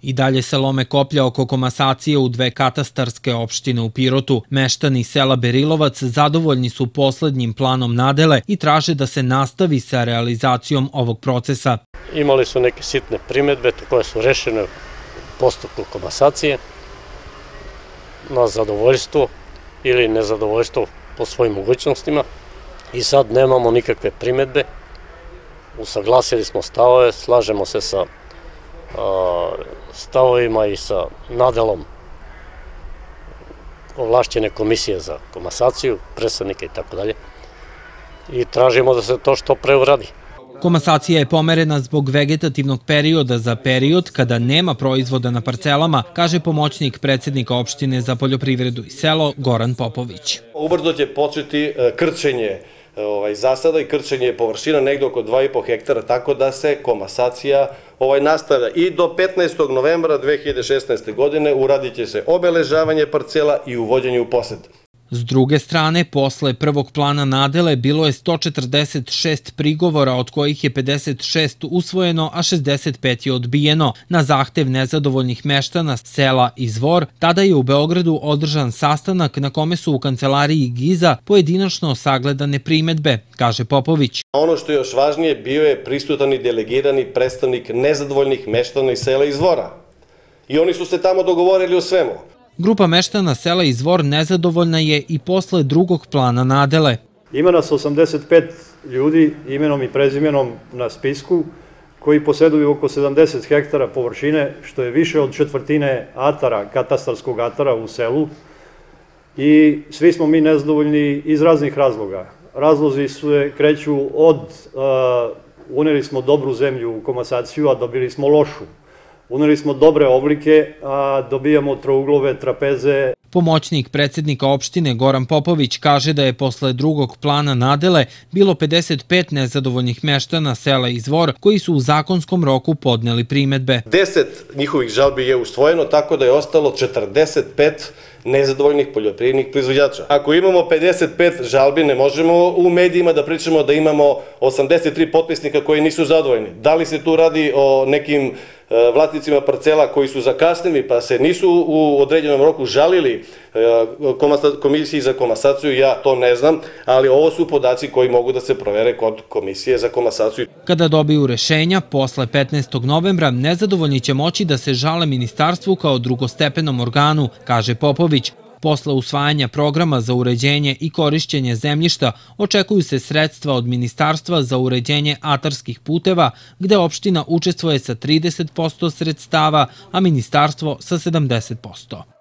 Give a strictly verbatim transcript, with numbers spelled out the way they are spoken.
I dalje se lome koplja oko komasacije u dve katastarske opštine u Pirotu. Meštani sela Berilovac zadovoljni su poslednjim planom nadele i traže da se nastavi sa realizacijom ovog procesa. Imali su neke sitne primedbe koje su rešene u postupku komasacije na zadovoljstvo ili nezadovoljstvo po svojim mogućnostima i sad nemamo nikakve primedbe. Usaglasili smo stavove, slažemo se sa stavovima i sa nadelom ovlašćene komisije za komasaciju, predstavnike i tako dalje. I tražimo da se to što pre uradi. Komasacija je pomerena zbog vegetativnog perioda za period kada nema proizvoda na parcelama, kaže pomoćnik predsednika opštine za poljoprivredu i selo Goran Popović. Ubrzo će početi krčenje zasada i krčenje površina negde oko dva i po hektara, tako da se komasacija nastavlja. I do petnaestog novembra dve hiljade šesnaeste. godine uradit će se obeležavanje parcela i uvođenje u posed. S druge strane, posle prvog plana nadele bilo je sto četrdeset šest prigovora, od kojih je pedeset šest usvojeno, a šezdeset pet je odbijeno. Na zahtev nezadovoljnih meštana sela Izvor, tada je u Beogradu održan sastanak na kome su u kancelariji Giza pojedinačno sagledane primedbe, kaže Popović. Ono što je još važnije, bio je prisutan i delegirani predstavnik nezadovoljnih meštana iz sela Izvora. I oni su se tamo dogovorili o svemu. Grupa meštana sela Izvor nezadovoljna je i posle drugog plana nadele. Ima nas osamdeset pet ljudi imenom i prezimenom na spisku koji posjeduju oko sedamdeset hektara površine, što je više od četvrtine atara, katastarskog atara u selu. I svi smo mi nezadovoljni iz raznih razloga. Razlozi se kreću od uneli smo dobru zemlju u komasaciju, a dobili smo lošu. Uneli smo dobre oblike, a dobijamo trouglove, trapeze. Pomoćnik predsednika opštine Goran Popović kaže da je posle drugog plana nadele bilo pedeset pet nezadovoljnih meštana sela Izvor koji su u zakonskom roku podneli primedbe. deset njihovih žalbi je usvojeno, tako da je ostalo četrdeset pet nezadovoljnih poljoprivrednih proizvođača. Ako imamo pedeset pet žalbi, ne možemo u medijima da pričamo da imamo osamdeset tri potpisnika koji nisu zadovoljni. Da li se tu radi o nekim vlasnicima parcela koji su zakasnili pa se nisu u određenom roku žalili komisiji za komasaciju, ja to ne znam, ali ovo su podaci koji mogu da se provere kod komisije za komasaciju. Kada dobiju rešenja, posle petnaestog novembra, nezadovoljni će moći da se žale ministarstvu kao drugostepenom organu, kaže Popović. Posle usvajanja programa za uređenje i korišćenje zemljišta očekuju se sredstva od Ministarstva za uređenje atarskih puteva, gde opština učestvuje sa trideset posto sredstava, a ministarstvo sa sedamdeset posto.